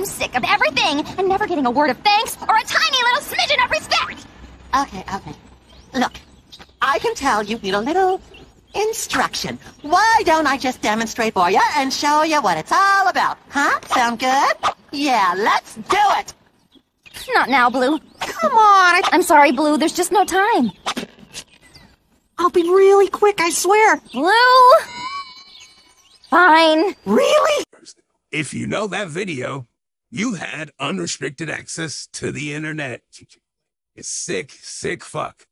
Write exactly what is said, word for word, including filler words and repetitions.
sick of everything and never getting a word of thanks or a tiny little smidgen of respect. Okay, okay. Look, I can tell you need a little instruction. Why don't I just demonstrate for you and show you what it's all about? Huh? Sound good? Yeah, let's do it! Not now, Blue. Come on! I I'm sorry, Blue. There's just no time. I'll be really quick, I swear! Blue! Fine. Really? If you know that video, you had unrestricted access to the internet. You sick, sick fuck.